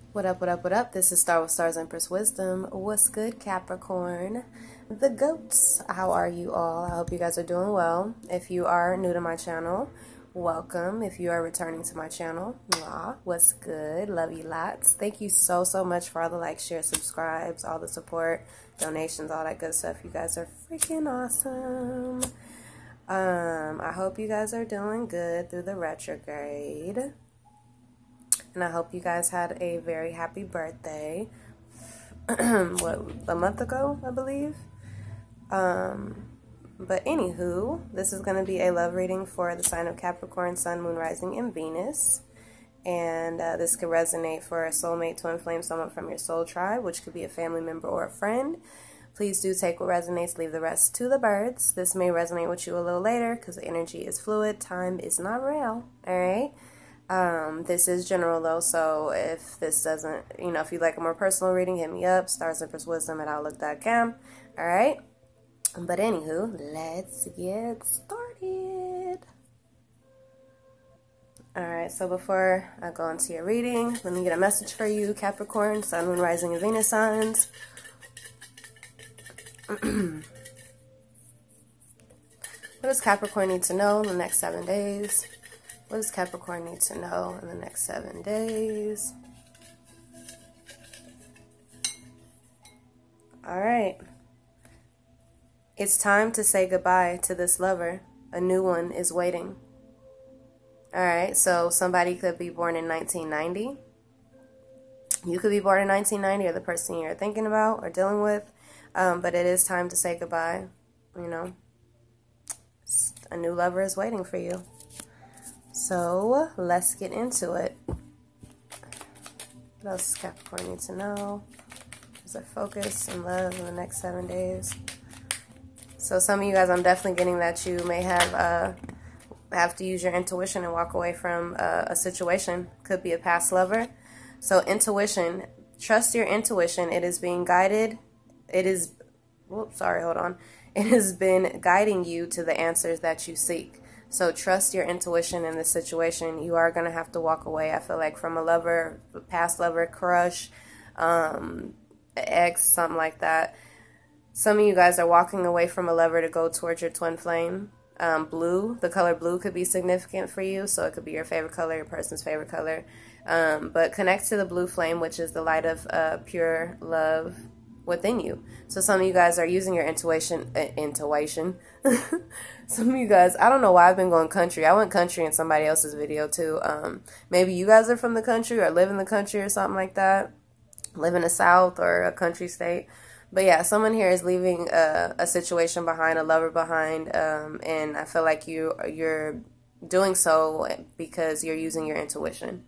What up, what up, what up? This is Star with Stars Empress Wisdom. What's good, Capricorn? The goats. How are you all? I hope you guys are doing well. If you are new to my channel, welcome. If you are returning to my channel, what's good? Love you lots. Thank you so much for all the likes, shares, subscribes, all the support, donations, all that good stuff. You guys are freaking awesome. I hope you guys are doing good through the retrograde. And I hope you guys had a very happy birthday. A month ago, I believe. But anywho, this is going to be a love reading for the sign of Capricorn, Sun, Moon, Rising, and Venus. And this could resonate for a soulmate, twin flame, someone from your soul tribe, which could be a family member or a friend. Please do take what resonates, leave the rest to the birds. This may resonate with you a little later because the energy is fluid. Time is not real. All right. This is general though, so if this doesn't, if you'd like a more personal reading, hit me up, starsempresswisdom@outlook.com. All right. But anywho, let's get started. All right. So before I go into your reading, let me get a message for you, Capricorn, Sun, Moon, Rising, and Venus signs. What does Capricorn need to know in the next 7 days? What does Capricorn need to know in the next 7 days? All right. It's time to say goodbye to this lover. A new one is waiting. All right. So somebody could be born in 1990. You could be born in 1990 or the person you're thinking about or dealing with. But it is time to say goodbye. A new lover is waiting for you. So, let's get into it. What else does Capricorn need to know? Is there focus and love in the next 7 days? So, some of you guys, I'm definitely getting that you may have to use your intuition and walk away from a situation. Could be a past lover. So, intuition. Trust your intuition. It is being guided. It is... Whoops, sorry, hold on. It has been guiding you to the answers that you seek. So trust your intuition in this situation. You are going to have to walk away, I feel like, from a lover, past lover, crush, ex, something like that. Some of you guys are walking away from a lover to go towards your twin flame. Blue, the color blue could be significant for you. So it could be your favorite color, your person's favorite color. But connect to the blue flame, which is the light of pure love within you. So some of you guys are using your intuition. Some of you guys, I don't know why I've been going country. I went country in somebody else's video too. Maybe you guys are from the country or live in the country or something like that. Live in the South or a country state. But yeah, someone here is leaving a situation behind, a lover behind, and I feel like you're doing so because you're using your intuition.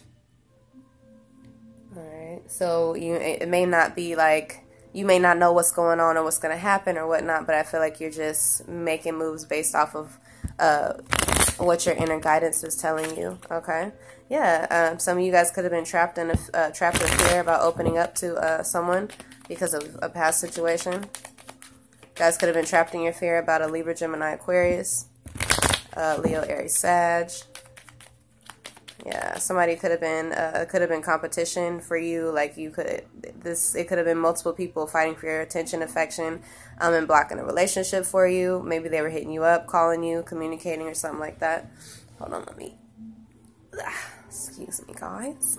All right. So it may not be like, you may not know what's going on or what's going to happen or whatnot, but I feel like you're just making moves based off of what your inner guidance is telling you. Okay, yeah. Some of you guys could have been trapped in fear about opening up to someone because of a past situation. You guys could have been trapped in your fear about a Libra, Gemini, Aquarius, Leo, Aries, Sag. Yeah, somebody could have been competition for you. Like it could have been multiple people fighting for your attention, affection, and blocking a relationship for you. Maybe they were hitting you up, calling you, communicating, or something like that. Hold on, let me. Excuse me, guys.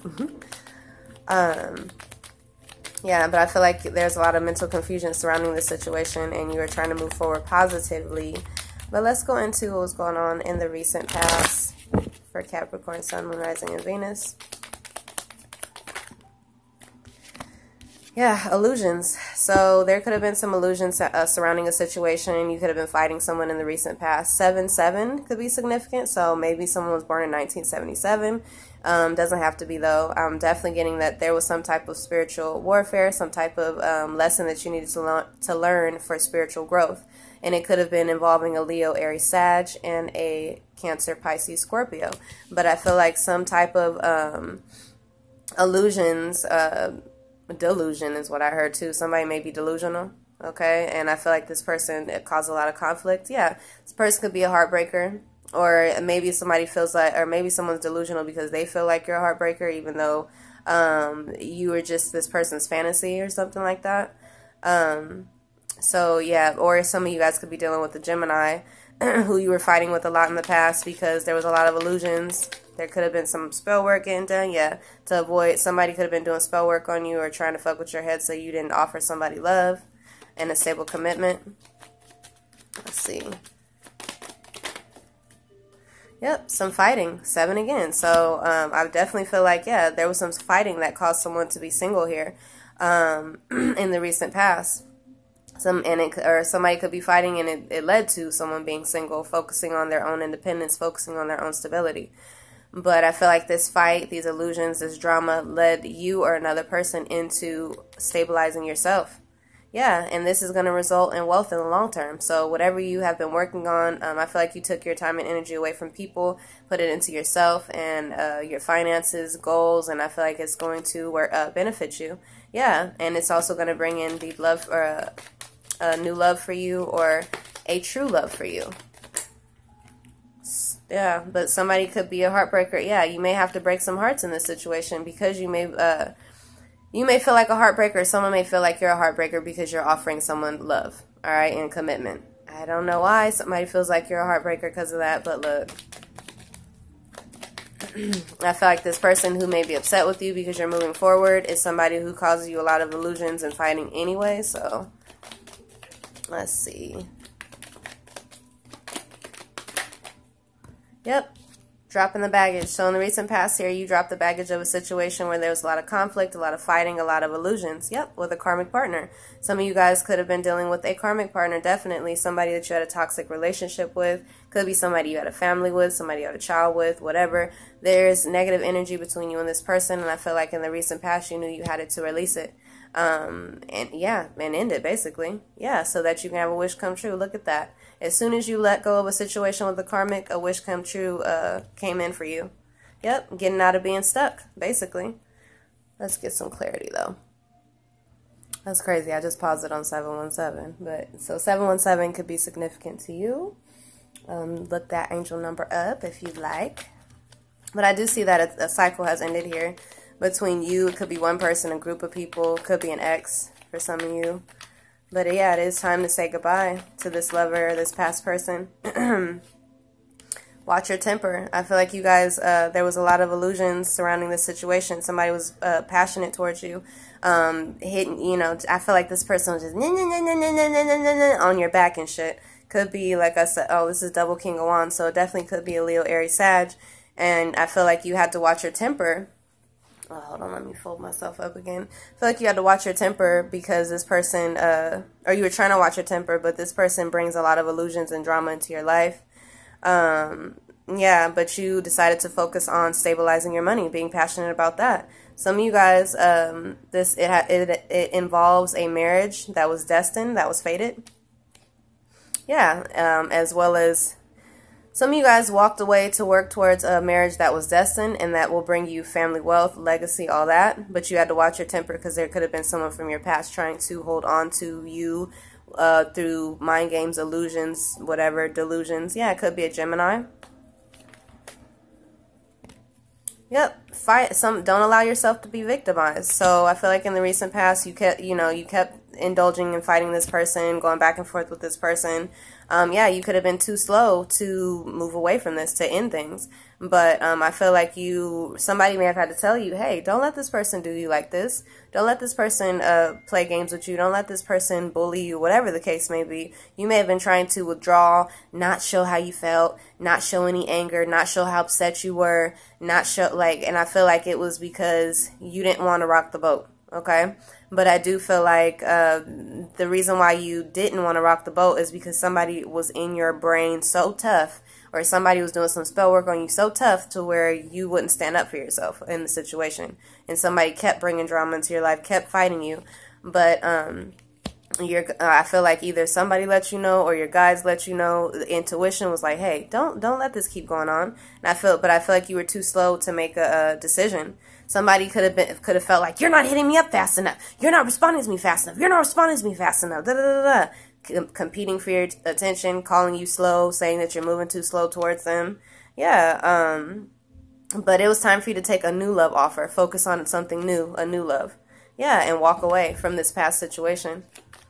Yeah, but I feel like there's a lot of mental confusion surrounding the situation, and you are trying to move forward positively. But let's go into what was going on in the recent past for Capricorn, Sun, Moon, Rising, and Venus. Yeah, illusions. So there could have been some illusions surrounding a situation. You could have been fighting someone in the recent past. 7-7 could be significant. So maybe someone was born in 1977. Doesn't have to be, though. I'm definitely getting that there was some type of spiritual warfare, some type of lesson that you needed to learn for spiritual growth. And it could have been involving a Leo, Aries, Sag, and a Cancer, Pisces, Scorpio. But I feel like some type of illusions, delusion is what I heard too. Somebody may be delusional, okay? And I feel like this person, it caused a lot of conflict. Yeah, this person could be a heartbreaker. Or maybe somebody feels like, or maybe someone's delusional because they feel like you're a heartbreaker, even though You were just this person's fantasy or something like that. So yeah, or some of you guys could be dealing with a Gemini who you were fighting with a lot in the past because there was a lot of illusions. There could have been some spell work getting done, yeah, to avoid, somebody could have been doing spell work on you or trying to fuck with your head so you didn't offer somebody love and a stable commitment. Let's see. Yep, some fighting. 7 again. So I definitely feel like, yeah, there was some fighting that caused someone to be single here in the recent past. Or somebody could be fighting and it led to someone being single, focusing on their own independence, focusing on their own stability. But I feel like this fight, these illusions, this drama led you or another person into stabilizing yourself. Yeah, and this is going to result in wealth in the long term. So whatever you have been working on, I feel like you took your time and energy away from people, put it into yourself and your finances, goals, and I feel like it's going to benefit you. Yeah, and it's also going to bring in deep love or a new love for you or a true love for you. Yeah, but somebody could be a heartbreaker. Yeah, you may have to break some hearts in this situation because you may feel like a heartbreaker. Someone may feel like you're a heartbreaker because you're offering someone love, all right, and commitment. I don't know why somebody feels like you're a heartbreaker because of that, but look. I feel like this person who may be upset with you because you're moving forward is somebody who causes you a lot of illusions and fighting anyway, so let's see. Yep, dropping the baggage. So in the recent past here, you dropped the baggage of a situation where there was a lot of conflict, a lot of fighting, a lot of illusions. Yep, with a karmic partner. Some of you guys could have been dealing with a karmic partner, definitely. Somebody that you had a toxic relationship with. Could be somebody you had a family with, somebody you had a child with, whatever. There's negative energy between you and this person, and I feel like in the recent past, you knew you had it to release it. And end it, basically. Yeah, so that you can have a wish come true. Look at that. As soon as you let go of a situation with the karmic, a wish come true came in for you. Yep, getting out of being stuck, basically. Let's get some clarity, though. That's crazy. I just paused it on 717. But so 717 could be significant to you. Look that angel number up if you'd like. But I do see that a cycle has ended here between you. It could be one person, a group of people. It could be an ex for some of you. But yeah, it is time to say goodbye to this lover or this past person. Watch your temper. I feel like you guys, there was a lot of illusions surrounding this situation. Somebody was passionate towards you. Hitting, I feel like this person was just on your back and shit. Could be, like I said, oh, this is double King of Wands, so it definitely could be a Leo, Aries, Sag. And I feel like you had to watch your temper. Oh, hold on, let me fold myself up again. I feel like you had to watch your temper because this person, or you were trying to watch your temper, but this person brings a lot of illusions and drama into your life. Yeah, but you decided to focus on stabilizing your money, being passionate about that. Some of you guys, it involves a marriage that was destined, that was fated. Yeah, as well as some of you guys walked away to work towards a marriage that was destined and that will bring you family wealth, legacy, all that. But you had to watch your temper because there could have been someone from your past trying to hold on to you through mind games, illusions, whatever, delusions. Yeah, it could be a Gemini. Yep, don't allow yourself to be victimized. So I feel like in the recent past, you kept indulging in fighting this person, going back and forth with this person. Yeah, you could have been too slow to move away from this, to end things. But I feel like somebody may have had to tell you, hey, don't let this person do you like this. Don't let this person play games with you. Don't let this person bully you, whatever the case may be. You may have been trying to withdraw, not show how you felt, not show any anger, not show how upset you were, not show, and I feel like it was because you didn't want to rock the boat. Okay, but I do feel like the reason why you didn't want to rock the boat is because somebody was in your brain so tough, or somebody was doing some spell work on you so tough to where you wouldn't stand up for yourself in the situation, and somebody kept bringing drama into your life, kept fighting you. But I feel like either somebody let you know or your guides let you know. The intuition was like, hey, don't let this keep going on. And I feel like you were too slow to make a decision. Somebody could have felt like, you're not hitting me up fast enough. You're not responding to me fast enough. You're not responding to me fast enough. Da, da, da, da. Competing for your attention, calling you slow, saying that you're moving too slow towards them. Yeah, But it was time for you to take a new love offer. Focus on something new, a new love. Yeah, and walk away from this past situation.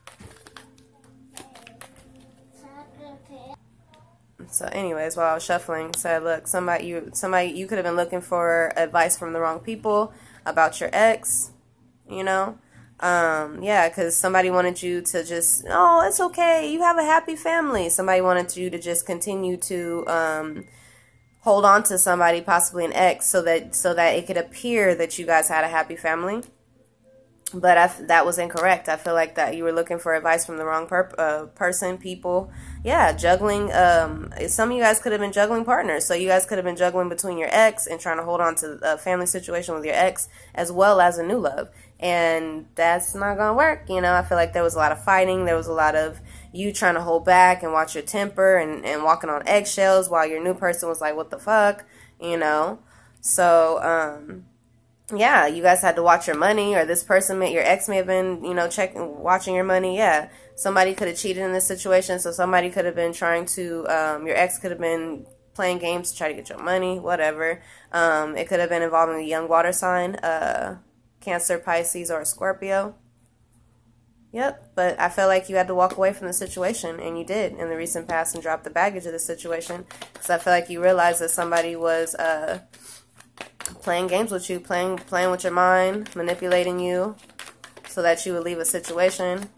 So anyways, while I was shuffling, said, look, somebody you could have been looking for advice from the wrong people about your ex, you know? Yeah, because somebody wanted you to just, oh, it's okay, you have a happy family. Somebody wanted you to just continue to hold on to somebody, possibly an ex, so that it could appear that you guys had a happy family. But that was incorrect. I feel like that you were looking for advice from the wrong person, people. Yeah, juggling. Some of you guys could have been juggling partners. So you guys could have been juggling between your ex and trying to hold on to a family situation with your ex, as well as a new love. And that's not going to work. You know, I feel like there was a lot of fighting. There was a lot of you trying to hold back and watch your temper and walking on eggshells while your new person was like, what the fuck? You know? So, yeah, you guys had to watch your money, or this person, your ex may have been, you know, watching your money. Yeah, somebody could have cheated in this situation, so somebody could have been trying to, your ex could have been playing games to try to get your money, whatever. It could have been involving a young water sign, Cancer, Pisces, or a Scorpio. Yep, but I feel like you had to walk away from the situation, and you did in the recent past and drop the baggage of the situation, because I feel like you realized that somebody was, playing games with you, playing with your mind, manipulating you so that you would leave a situation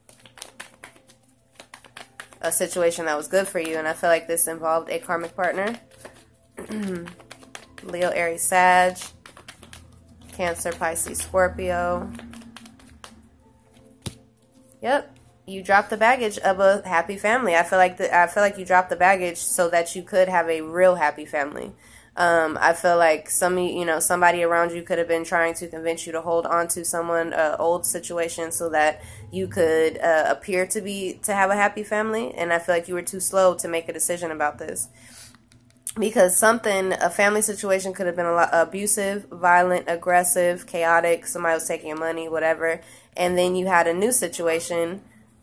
that was good for you. And I feel like this involved a karmic partner. Leo, Aries, Sag, Cancer, Pisces, Scorpio. Yep, you dropped the baggage of a happy family. I feel like you dropped the baggage so that you could have a real happy family. I feel like somebody around you could have been trying to convince you to hold on to someone, old situation, so that you could appear to have a happy family. And I feel like you were too slow to make a decision about this, because a family situation could have been a lot abusive, violent, aggressive, chaotic. Somebody was taking your money, whatever, and then you had a new situation.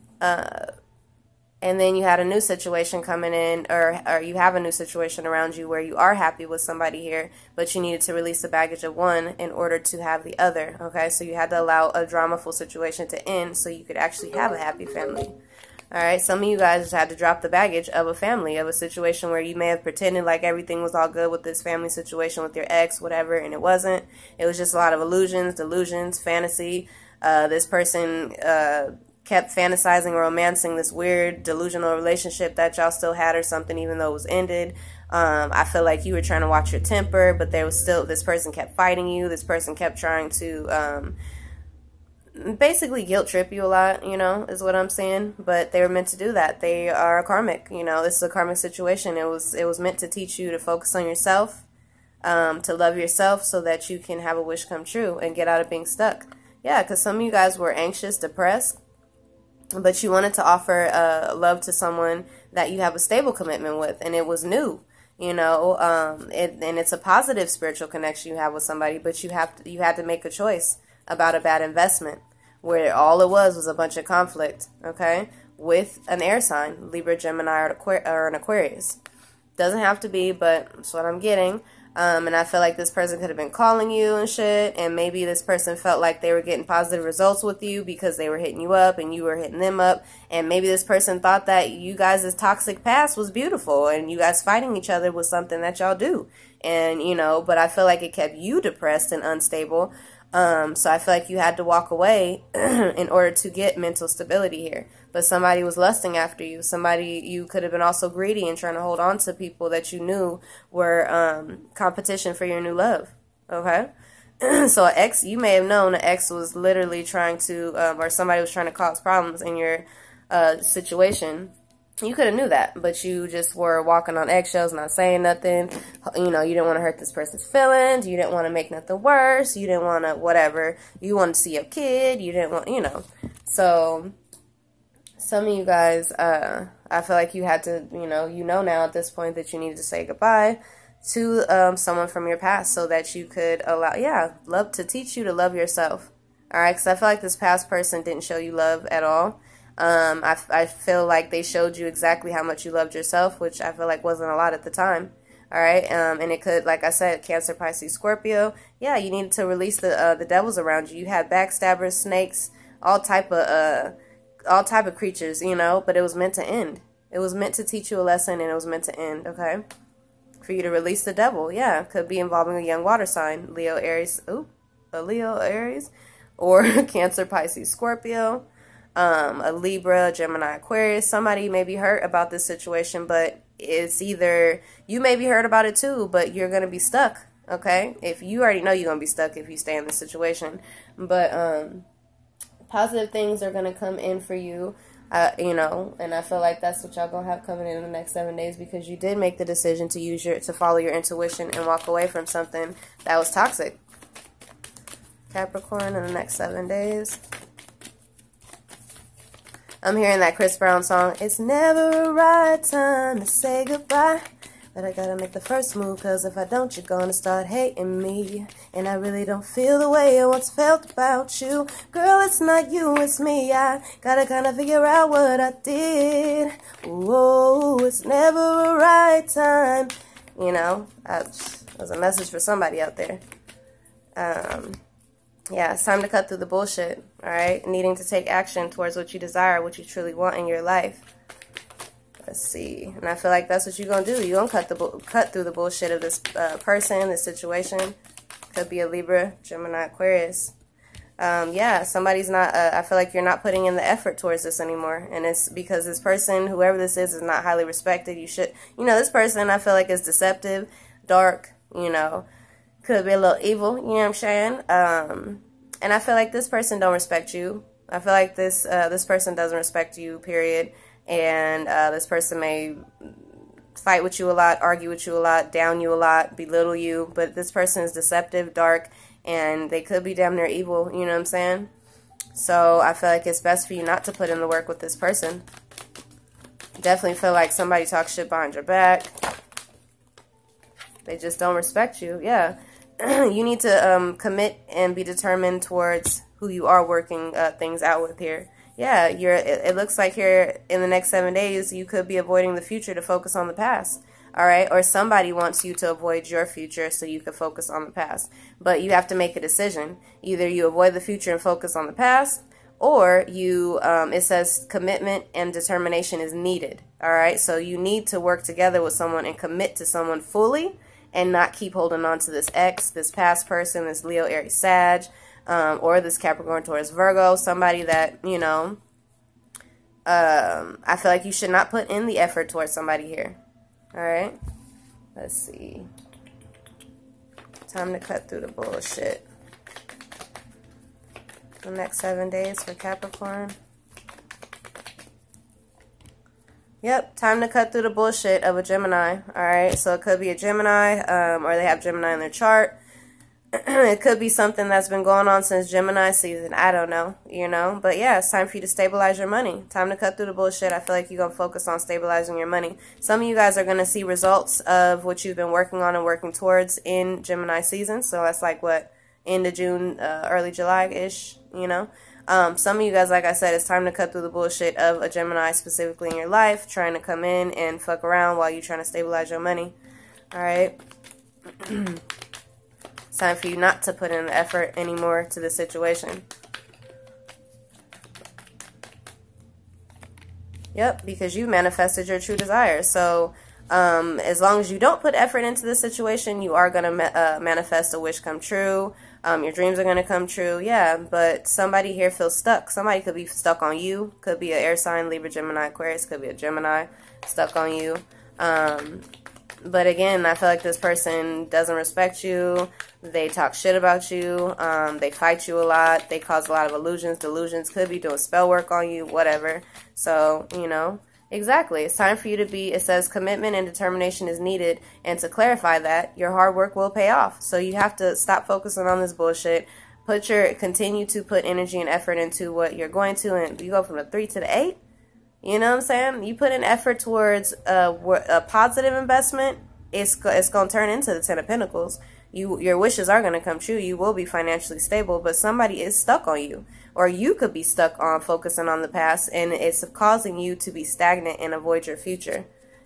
And then you had a new situation coming in, or you have a new situation around you where you are happy with somebody here, but you needed to release the baggage of one in order to have the other, okay? So you had to allow a dramaful situation to end so you could actually have a happy family. All right, some of you guys just had to drop the baggage of a family, of a situation where you may have pretended like everything was all good with this family situation with your ex, whatever, and it wasn't. It was just a lot of illusions, delusions, fantasy. This person kept fantasizing or romancing this weird delusional relationship that y'all still had or something, even though it was ended. I feel like you were trying to watch your temper, but there was still, this person kept fighting you. This person kept trying to basically guilt trip you a lot, you know, is what I'm saying. But they were meant to do that. They are a karmic, you know, this is a karmic situation. It was meant to teach you to focus on yourself, to love yourself so that you can have a wish come true and get out of being stuck. Yeah, because some of you guys were anxious, depressed, but you wanted to offer love to someone that you have a stable commitment with, and it was new, you know, and it's a positive spiritual connection you have with somebody, but you had to make a choice about a bad investment, where all it was a bunch of conflict, okay, with an air sign, Libra, Gemini, or an Aquarius. Doesn't have to be, but that's what I'm getting. And I feel like this person could have been calling you and shit, and maybe this person felt like they were getting positive results with you because they were hitting you up and you were hitting them up, and maybe this person thought that you guys' toxic past was beautiful and you guys fighting each other was something that y'all do, and you know, but I feel like it kept you depressed and unstable. So I feel like you had to walk away in order to get mental stability here. But somebody was lusting after you. You could have been also greedy and trying to hold on to people that you knew were competition for your new love. Okay? So an ex, you may have known an ex was literally trying to, or somebody was trying to cause problems in your situation. You could have knew that, but you just were walking on eggshells, not saying nothing. You know, you didn't want to hurt this person's feelings. You didn't want to make nothing worse. You didn't want to whatever. You wanted to see your kid. You didn't want, you know. So some of you guys, I feel like you had to, you know now at this point that you needed to say goodbye to someone from your past so that you could love to teach you to love yourself. All right, because I feel like this past person didn't show you love at all. I feel like they showed you exactly how much you loved yourself, which I feel like wasn't a lot at the time. All right, and it could, like I said, Cancer, Pisces, Scorpio. Yeah, you need to release the devils around you. You had backstabbers, snakes, all type of creatures, you know. But it was meant to end. It was meant to teach you a lesson, and it was meant to end. Okay, for you to release the devil. Yeah, could be involving a young water sign, Leo, Aries. Ooh, a Leo, Aries, or Cancer, Pisces, Scorpio. A Libra, Gemini, Aquarius. Somebody may be hurt about this situation, but it's either you may be hurt about it too, but you're going to be stuck, okay? If you already know you're going to be stuck if you stay in this situation. But positive things are going to come in for you, you know, and I feel like that's what y'all going to have coming in the next 7 days, because you did make the decision to follow your intuition and walk away from something that was toxic. Capricorn in the next 7 days. I'm hearing that Chris Brown song, it's never a right time to say goodbye, but I gotta make the first move, cause if I don't, you're gonna start hating me, and I really don't feel the way I once felt about you. Girl, it's not you, it's me. I gotta kinda figure out what I did. Whoa, it's never a right time. You know, that was a message for somebody out there. Yeah, it's time to cut through the bullshit, all right? Needing to take action towards what you desire, what you truly want in your life. Let's see. And I feel like that's what you're going to do. You're going to cut through the bullshit of this person, this situation. Could be a Libra, Gemini, Aquarius. Yeah, somebody's not, I feel like you're not putting in the effort towards this anymore. And it's because this person, whoever this is not highly respected. You should, you know, this person I feel like is deceptive, dark, you know. Could be a little evil, you know what I'm saying? And I feel like this person don't respect you. I feel like this person doesn't respect you, period. And this person may fight with you a lot, argue with you a lot, down you a lot, belittle you. But this person is deceptive, dark, and they could be damn near evil, you know what I'm saying? So I feel like it's best for you not to put in the work with this person. Definitely feel like somebody talks shit behind your back. They just don't respect you, yeah. You need to commit and be determined towards who you are working things out with here. Yeah, it looks like here in the next 7 days you could be avoiding the future to focus on the past. All right, or somebody wants you to avoid your future so you can focus on the past. But you have to make a decision. Either you avoid the future and focus on the past, or you it says commitment and determination is needed. All right, so you need to work together with someone and commit to someone fully, and not keep holding on to this ex, this past person, this Leo, Aries, Sag, or this Capricorn, Taurus, Virgo, somebody that, you know, I feel like you should not put in the effort towards somebody here. All right? Let's see. Time to cut through the bullshit. The next 7 days for Capricorn. Yep, time to cut through the bullshit of a Gemini, alright? So it could be a Gemini, or they have Gemini in their chart. It could be something that's been going on since Gemini season. I don't know, you know? But yeah, it's time for you to stabilize your money. Time to cut through the bullshit. I feel like you're going to focus on stabilizing your money. Some of you guys are going to see results of what you've been working on and working towards in Gemini season. So that's like, what, end of June, early July-ish, you know? Some of you guys, like I said, it's time to cut through the bullshit of a Gemini specifically in your life, trying to come in and fuck around while you're trying to stabilize your money. Alright? It's time for you not to put in the effort anymore to this situation. Yep, because you manifested your true desires. So, as long as you don't put effort into this situation, you are going to manifest a wish come true. Your dreams are going to come true. Yeah, but somebody here feels stuck. Somebody could be stuck on you. Could be an air sign, Libra, Gemini, Aquarius. Could be a Gemini stuck on you. But again, I feel like this person doesn't respect you. They talk shit about you. They fight you a lot. They cause a lot of illusions. Delusions. Could be doing spell work on you. Whatever. So, you know. Exactly. It's time for you to be, it says commitment and determination is needed. And to clarify that, your hard work will pay off. So you have to stop focusing on this bullshit. Continue to put energy and effort into what you're going to. And you go from the 3 to the 8. You know what I'm saying? You put in effort towards a positive investment, it's going to turn into the 10 of Pentacles. Your wishes are going to come true. You will be financially stable, but somebody is stuck on you. Or you could be stuck on focusing on the past, and it's causing you to be stagnant and avoid your future.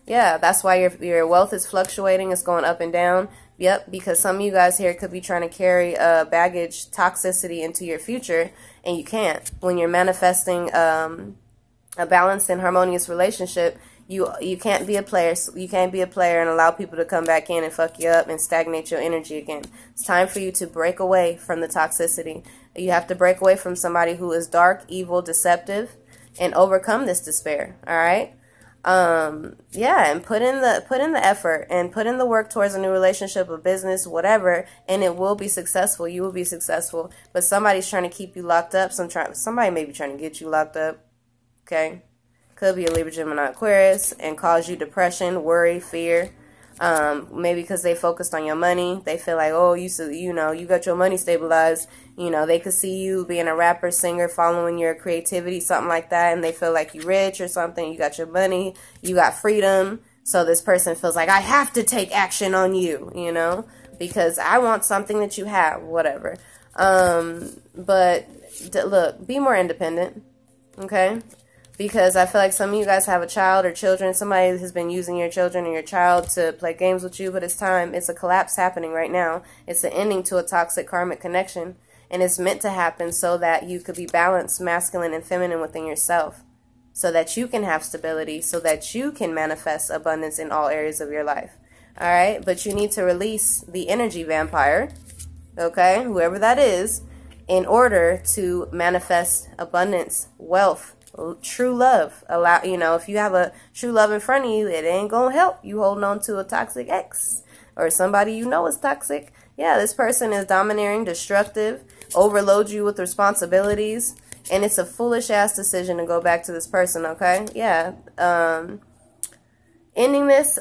Yeah, that's why your wealth is fluctuating. It's going up and down. Yep, because some of you guys here could be trying to carry baggage, toxicity into your future, and you can't. When you're manifesting a balanced and harmonious relationship, you can't be a player. You can't be a player and allow people to come back in and fuck you up and stagnate your energy again. It's time for you to break away from the toxicity. You have to break away from somebody who is dark, evil, deceptive, and overcome this despair. All right. Yeah, and put in the effort and put in the work towards a new relationship, a business, whatever, and it will be successful. You will be successful. But somebody's trying to keep you locked up. Somebody may be trying to get you locked up. Okay, could be a Libra, Gemini, Aquarius, and cause you depression, worry, fear. Maybe because they focused on your money. They feel like, oh, you got your money stabilized. You know, they could see you being a rapper, singer, following your creativity, something like that, and they feel like you're rich or something. You got your money, you got freedom. So this person feels like, I have to take action on you, you know, because I want something that you have, whatever. But look, be more independent, okay? Because I feel like some of you guys have a child or children. Somebody has been using your children or your child to play games with you, but it's time. It's a collapse happening right now. It's the ending to a toxic karmic connection. And it's meant to happen so that you could be balanced, masculine and feminine within yourself. So that you can have stability, so that you can manifest abundance in all areas of your life. All right? But you need to release the energy vampire, okay, whoever that is, in order to manifest abundance, wealth, true love. If you have a true love in front of you, it ain't gonna help you holding on to a toxic ex or somebody you know is toxic. Yeah, this person is domineering, destructive, overload you with responsibilities, and it's a foolish ass decision to go back to this person. Okay, yeah. Ending this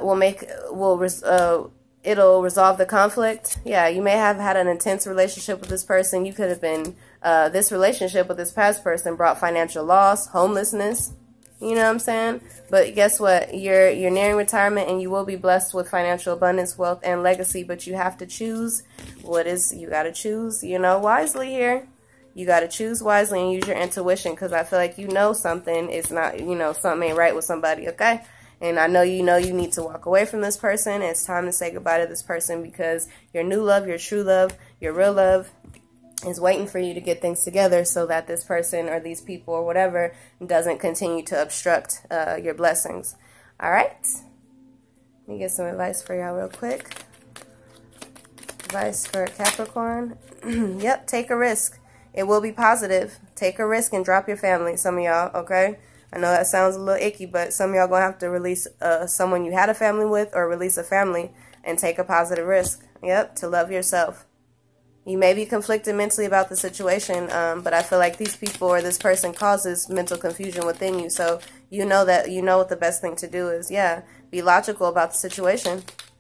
it'll resolve the conflict. Yeah, you may have had an intense relationship with this person. You could have been, this relationship with this past person brought financial loss, homelessness, you know what I'm saying? But guess what? You're nearing retirement and you will be blessed with financial abundance, wealth, and legacy, but you have to choose you got to choose, wisely here. You got to choose wisely and use your intuition, because I feel like something is not, something ain't right with somebody, okay? And I know you need to walk away from this person. It's time to say goodbye to this person, because your new love, your true love, your real love is waiting for you to get things together so that this person or these people or whatever doesn't continue to obstruct your blessings. All right? Let me get some advice for y'all real quick. Advice for Capricorn. Yep, take a risk. It will be positive. Take a risk and drop your family, some of y'all, okay? I know that sounds a little icky, but some of y'all going to have to release someone you had a family with, or release a family and take a positive risk. Yep, to love yourself. You may be conflicted mentally about the situation, but I feel like these people or this person causes mental confusion within you. So you know what the best thing to do is. Yeah, be logical about the situation.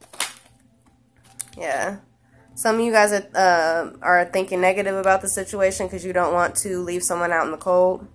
Yeah. Some of you guys are thinking negative about the situation because you don't want to leave someone out in the cold.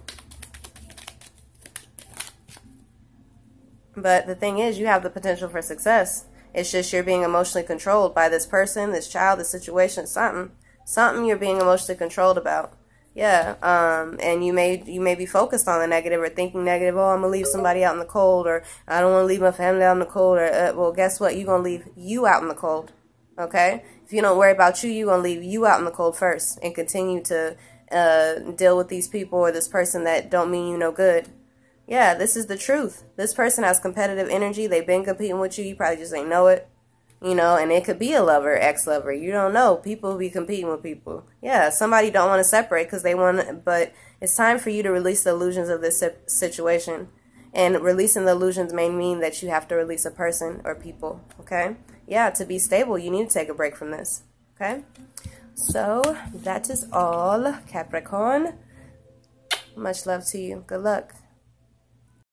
But the thing is, you have the potential for success. It's just you're being emotionally controlled by this person, this child, this situation, something you're being emotionally controlled about. Yeah, and you may be focused on the negative or thinking negative. Oh, I'm gonna leave somebody out in the cold, or I don't want to leave my family out in the cold. Or well, guess what? You're gonna leave you out in the cold. Okay, if you don't worry about you, you're gonna leave you out in the cold first, and continue to deal with these people or this person that don't mean you no good. Yeah, this is the truth. This person has competitive energy. They've been competing with you. You probably just ain't know it. And it could be a lover, ex-lover. You don't know. People be competing with people. Yeah, somebody don't want to separate because they want, but it's time for you to release the illusions of this situation. And releasing the illusions may mean that you have to release a person or people, okay? Yeah, to be stable, you need to take a break from this, okay? So, that is all, Capricorn. Much love to you. Good luck.